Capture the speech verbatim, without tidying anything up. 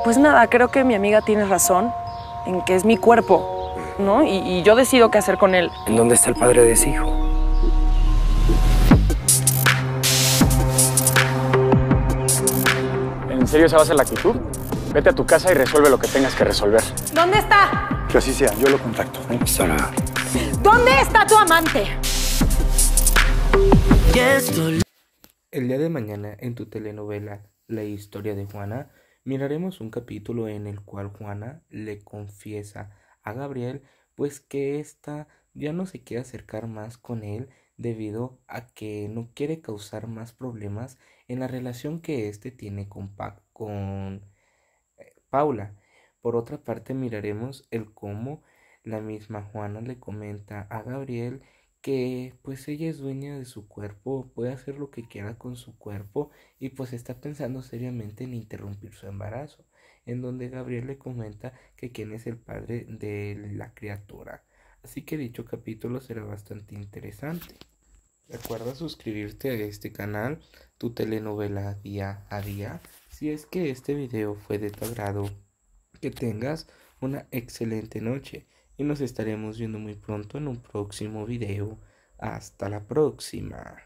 Pues nada, creo que mi amiga tiene razón en que es mi cuerpo, ¿no? Y, y yo decido qué hacer con él. ¿En dónde está el padre de ese hijo? ¿En serio esa va a ser la actitud? Vete a tu casa y resuelve lo que tengas que resolver. ¿Dónde está? Que así sea, yo lo contacto. ¿eh? Sara. ¿Dónde está tu amante? El día de mañana en tu telenovela La historia de Juana miraremos un capítulo en el cual Juana le confiesa a Gabriel pues que ésta ya no se quiere acercar más con él debido a que no quiere causar más problemas en la relación que éste tiene con, pa con eh, Paula. Por otra parte miraremos el cómo la misma Juana le comenta a Gabriel que pues ella es dueña de su cuerpo, puede hacer lo que quiera con su cuerpo y pues está pensando seriamente en interrumpir su embarazo, en donde Gabriel le comenta que quién es el padre de la criatura. Así que dicho capítulo será bastante interesante. Recuerda suscribirte a este canal, tu telenovela día a día. Si es que este video fue de tu agrado, que tengas una excelente noche y nos estaremos viendo muy pronto en un próximo video. Hasta la próxima.